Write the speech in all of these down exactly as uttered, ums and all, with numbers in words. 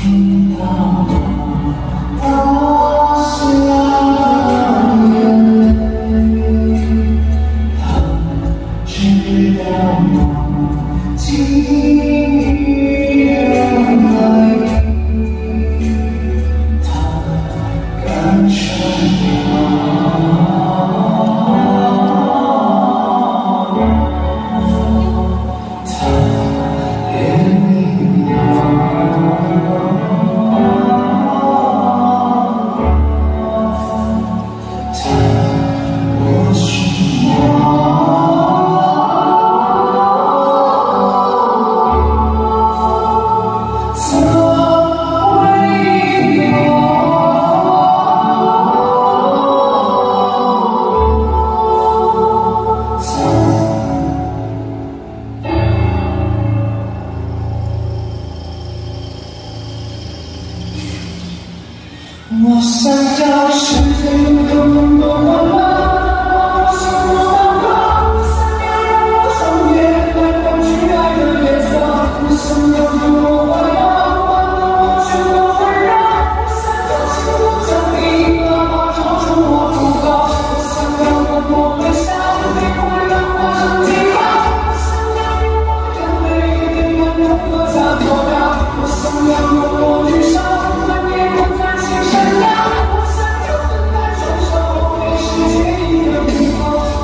我想要世界有更多温暖，我想要祷告，我想要让我穿越来换取爱的颜色，我想要对我怀抱，换得我全部温热，我想要幸福降临，哪怕超出我负荷，我想要默默微笑，对快乐化成记号，我想要用我的眼泪点燃任何洒脱的，我想要用我举手，换夜空在星闪耀，我想要等待双手给世界一个拥抱，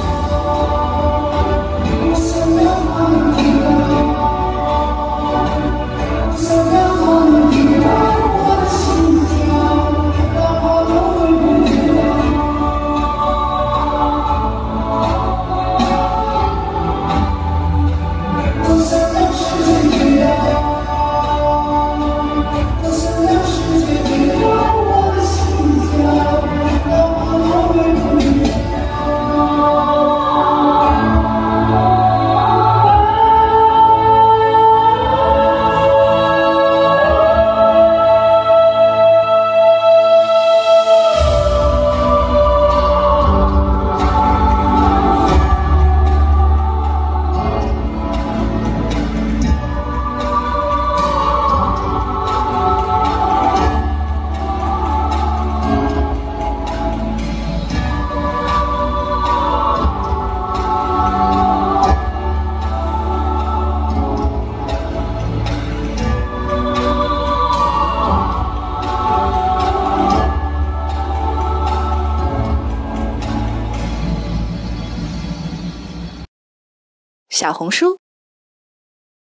我想要放低到，我想要放低到我的心跳，哪怕都会不知道。我想要世界知道，我想要世界知道我的心跳，哪怕都会不知道。 小红书